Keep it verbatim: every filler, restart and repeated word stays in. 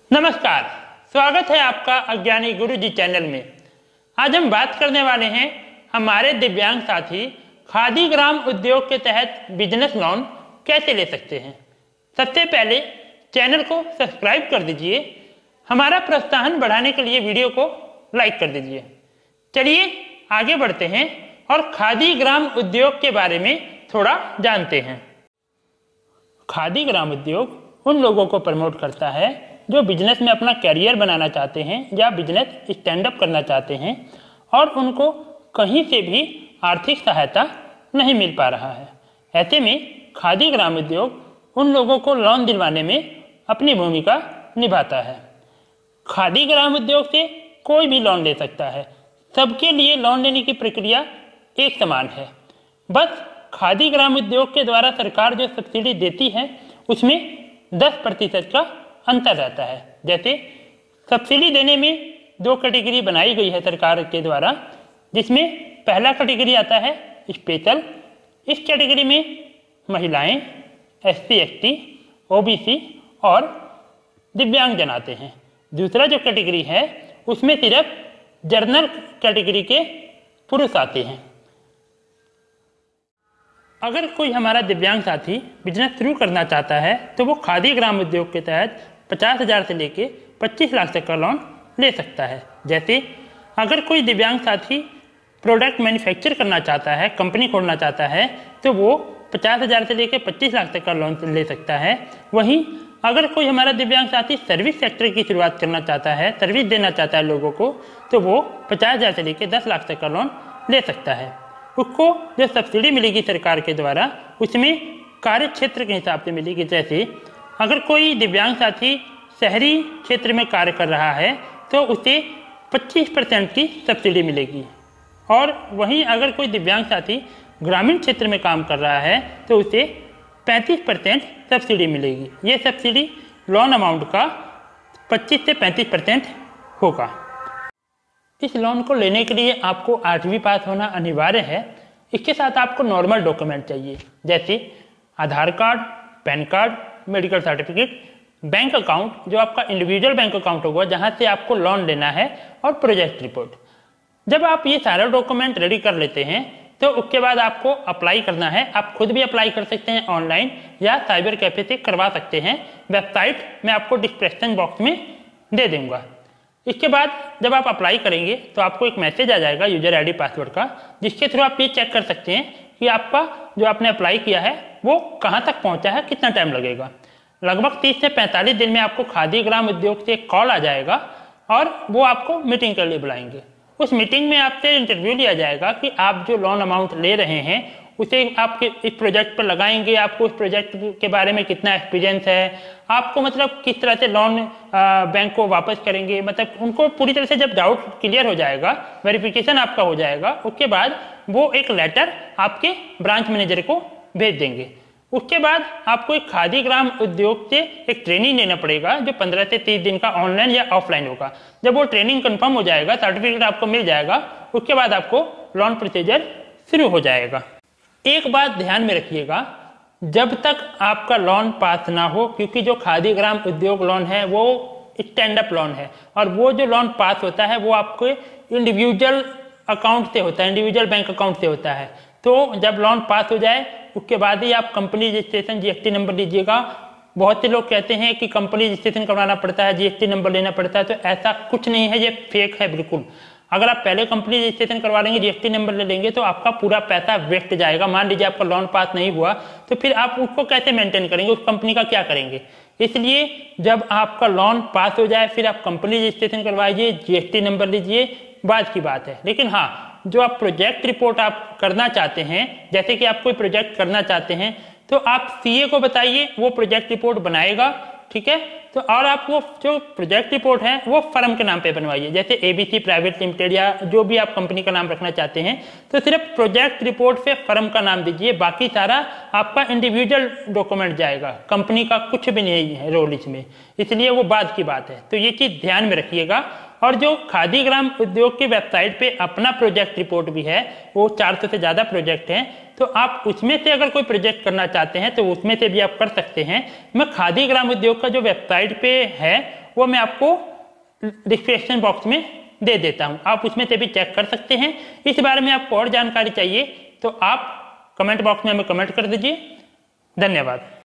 नमस्कार, स्वागत है आपका अज्ञानी गुरुजी चैनल में। आज हम बात करने वाले हैं हमारे दिव्यांग साथी खादी ग्राम उद्योग के तहत बिजनेस लोन कैसे ले सकते हैं। सबसे पहले चैनल को सब्सक्राइब कर दीजिए। हमारा प्रोत्साहन बढ़ाने के लिए वीडियो को लाइक कर दीजिए। चलिए आगे बढ़ते हैं और खादी ग्राम उद्योग के बारे में थोड़ा जानते हैं। खादी ग्राम उद्योग उन लोगों को प्रमोट करता है जो बिजनेस में अपना कैरियर बनाना चाहते हैं या बिजनेस स्टैंड अप करना चाहते हैं और उनको कहीं से भी आर्थिक सहायता नहीं मिल पा रहा है। ऐसे में खादी ग्राम उद्योग उन लोगों को लोन दिलवाने में अपनी भूमिका निभाता है। खादी ग्राम उद्योग से कोई भी लोन ले सकता है। सबके लिए लोन लेने की प्रक्रिया एक समान है। बस खादी ग्राम उद्योग के द्वारा सरकार जो सब्सिडी देती है उसमें दस प्रतिशत का अंतर रहता है। जैसे सब्सिडी देने में दो कैटेगरी बनाई गई है सरकार के द्वारा, जिसमें पहला कैटेगरी आता है स्पेशल। इस कैटेगरी में महिलाएं, S C S T, O B C और दिव्यांग जन आते हैं। दूसरा जो कैटेगरी है उसमें सिर्फ जनरल कैटेगरी के पुरुष आते हैं। अगर कोई हमारा दिव्यांग साथी बिजनेस शुरू करना चाहता है तो वो खादी ग्राम उद्योग के तहत पचास हजार से लेके पच्चीस लाख तक का लोन ले सकता है। जैसे अगर कोई दिव्यांग साथी प्रोडक्ट मैन्युफैक्चर करना चाहता है, कंपनी खोलना चाहता है, तो वो पचास हजार से लेके पच्चीस लाख तक का लोन ले सकता है। वहीं अगर कोई हमारा दिव्यांग साथी सर्विस सेक्टर की शुरुआत करना चाहता है, सर्विस देना चाहता है लोगों को, तो वो पचास हजार से लेके दस लाख तक का लोन ले सकता है। उसको जो सब्सिडी मिलेगी सरकार के द्वारा उसमें कार्य क्षेत्र के हिसाब से मिलेगी। जैसे अगर कोई दिव्यांग साथी शहरी क्षेत्र में कार्य कर रहा है तो उसे पच्चीस परसेंट की सब्सिडी मिलेगी, और वहीं अगर कोई दिव्यांग साथी ग्रामीण क्षेत्र में काम कर रहा है तो उसे पैंतीस परसेंट सब्सिडी मिलेगी। ये सब्सिडी लोन अमाउंट का पच्चीस से पैंतीस परसेंट होगा। इस लोन को लेने के लिए आपको आठवीं पास होना अनिवार्य है। इसके साथ आपको नॉर्मल डॉक्यूमेंट चाहिए, जैसे Aadhaar card, PAN card, medical certificate, bank account जो आपका इंडिविजुअल बैंक अकाउंट होगा जहां से आपको लोन लेना है, और प्रोजेक्ट रिपोर्ट। जब आप ये सारे डॉक्यूमेंट रेडी कर लेते हैं तो उसके बाद आपको अप्लाई करना है। आप खुद भी अप्लाई कर सकते हैं ऑनलाइन या साइबर कैफे से करवा सकते हैं। वेबसाइट मैं आपको डिस्क्रिप्शन बॉक्स में दे दूंगा। इसके बाद जब आप अप्लाई करेंगे तो आपको एक मैसेज आ जाएगा यूजर आईडी पासवर्ड का, जिसके थ्रू आप ये चेक कर सकते हैं कि आपका जो आपने अप्लाई किया है वो कहाँ तक पहुँचा है, कितना टाइम लगेगा। लगभग तीस से पैंतालीस दिन में आपको खादी ग्राम उद्योग से एक कॉल आ जाएगा और वो आपको मीटिंग के लिए बुलाएंगे। उस मीटिंग में आपसे इंटरव्यू लिया जाएगा कि आप जो लोन अमाउंट ले रहे हैं उसे आपके इस प्रोजेक्ट पर लगाएंगे, आपको उस प्रोजेक्ट के बारे में कितना एक्सपीरियंस है, आपको मतलब किस तरह से लोन बैंक को वापस करेंगे। मतलब उनको पूरी तरह से जब डाउट क्लियर हो जाएगा, वेरिफिकेशन आपका हो जाएगा, उसके बाद वो एक लेटर आपके ब्रांच मैनेजर को भेज देंगे। उसके बाद आपको एक खादी ग्राम उद्योग से एक ट्रेनिंग लेना पड़ेगा जो पंद्रह से तीस दिन का ऑनलाइन या ऑफलाइन होगा। जब वो ट्रेनिंग कंफर्म हो जाएगा, सर्टिफिकेट आपको मिल जाएगा, उसके बाद आपको लोन प्रोसीजर शुरू हो जाएगा। एक बात ध्यान में रखिएगा, जब तक आपका लोन पास ना हो, क्योंकि जो खादी ग्राम उद्योग लोन है वो स्टैंड अप लोन है और वो जो लोन पास होता है वो आपके इंडिविजुअल अकाउंट से होता है, इंडिविजुअल बैंक अकाउंट से होता है। तो जब लोन पास हो जाए उसके बाद ही आप company registration G S T number लीजिएगा। बहुत से लोग कहते हैं कि कंपनी रजिस्ट्रेशन करवाना पड़ता है, जी एस टी नंबर लेना पड़ता है, तो ऐसा कुछ नहीं है, ये फेक है बिल्कुल। अगर आप पहले कंपनी रजिस्ट्रेशन करवा लेंगे, जी एस टी नंबर ले लेंगे, तो आपका पूरा पैसा वेस्ट जाएगा। मान लीजिए आपका लोन पास नहीं हुआ तो फिर आप उसको कैसे मेंटेन करेंगे, उस कंपनी का क्या करेंगे। इसलिए जब आपका लोन पास हो जाए फिर आप कंपनी रजिस्ट्रेशन करवाइए, जी एस टी नंबर लीजिए, बाद की बात है। लेकिन हाँ, जो आप प्रोजेक्ट रिपोर्ट आप करना चाहते हैं, जैसे कि आप कोई प्रोजेक्ट करना चाहते हैं तो आप सी ए को बताइए, वो प्रोजेक्ट रिपोर्ट बनाएगा, ठीक है। तो और आप वो जो प्रोजेक्ट रिपोर्ट है वो फर्म के नाम पे बनवाइए, जैसे एबीसी प्राइवेट लिमिटेड या जो भी आप कंपनी का नाम रखना चाहते हैं, तो सिर्फ प्रोजेक्ट रिपोर्ट पे फर्म का नाम दीजिए, बाकी सारा आपका इंडिविजुअल डॉक्यूमेंट जाएगा, कंपनी का कुछ भी नहीं है रोल इसमें। इसलिए वो बाद की बात है, तो ये चीज ध्यान में रखिएगा। और जो खादी ग्राम उद्योग की वेबसाइट पे अपना प्रोजेक्ट रिपोर्ट भी है, वो चार सौ से ज्यादा प्रोजेक्ट हैं, तो आप उसमें से अगर कोई प्रोजेक्ट करना चाहते हैं तो उसमें से भी आप कर सकते हैं। मैं खादी ग्राम उद्योग का जो वेबसाइट पे है वो मैं आपको डिस्क्रिप्शन बॉक्स में दे देता हूं, आप उसमें से भी चेक कर सकते हैं। इस बारे में आपको और जानकारी चाहिए तो आप कमेंट बॉक्स में हमें कमेंट कर दीजिए। धन्यवाद।